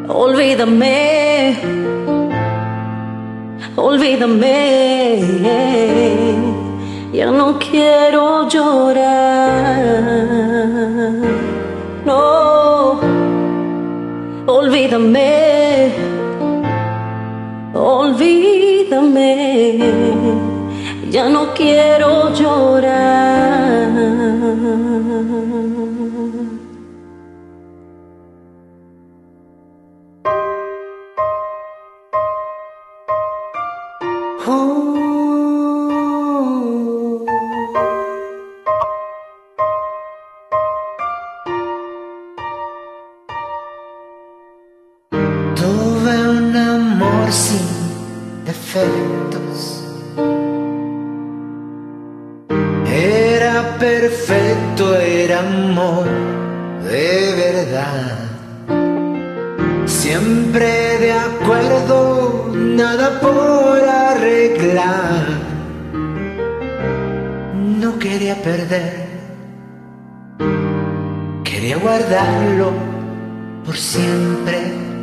Olvídame, olvídame, ya no quiero llorar, no, olvídame, olvídame, ya no quiero llorar. Tuve un amor sin defectos, era perfecto, era amor de verdad, siempre de acuerdo, nada por arreglar. No quería perder, quería guardarlo por siempre.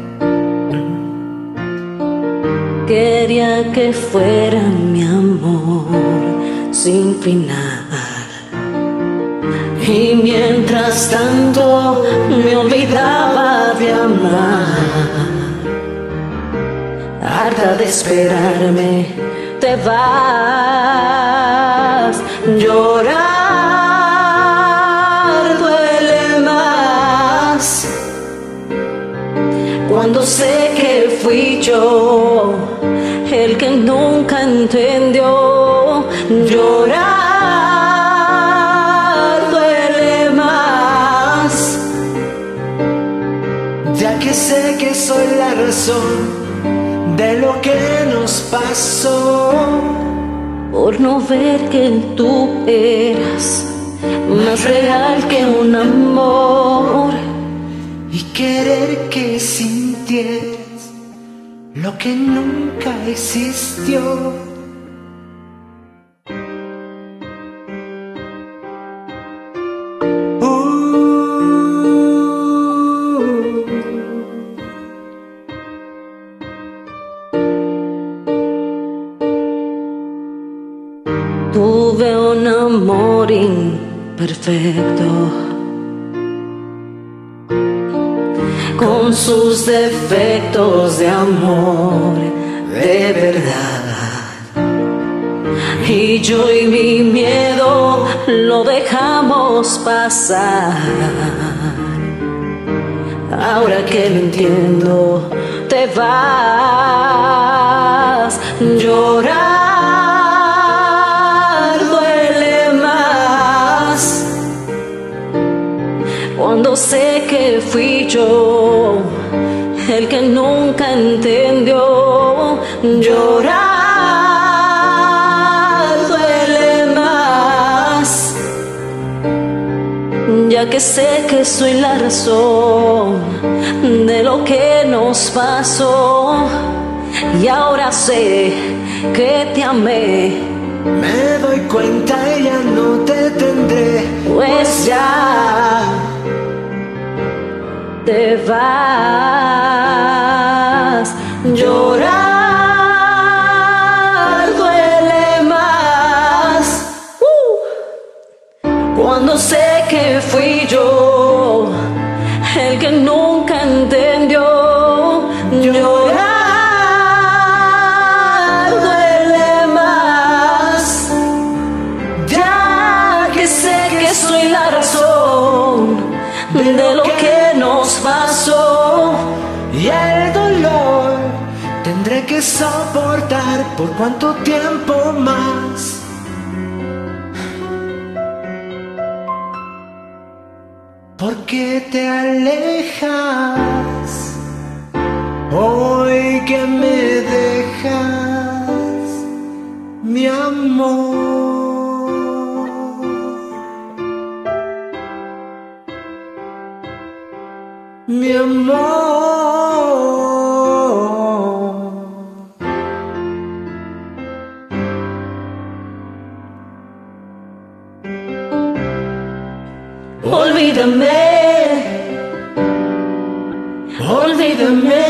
Quería que fuera mi amor sin final, y mientras tanto me olvidaba de amar. Harta de esperarme, te vas. Llorar duele más cuando sé que fui yo el que nunca entendió. Llorar duele más, Ya que sé que soy la razón de lo que nos pasó, por no ver que tú eras más real que un amor, y querer que sintieras lo que nunca existió. tuve un amor imperfecto, con sus defectos de amor de verdad, y yo y mi miedo lo dejamos pasar. Ahora que lo entiendo, te vas. Llorar duele más cuando sé que fui yo el que nunca entendió. Llorar duele más, ya que sé que soy la razón de lo que nos pasó, y ahora sé que te amé. Me doy cuenta y ya no te tendré, Pues ya te vas. Llorar duele más cuando sé que fui yo el que nunca entendió. Llorar duele más, ya que sé que soy la razón de lo que nos pasó, y el dolor tendré que soportar por cuánto tiempo más. ¿Por qué te alejas hoy que me dejas, mi amor? Mi amor. Olvídame, Olvídame.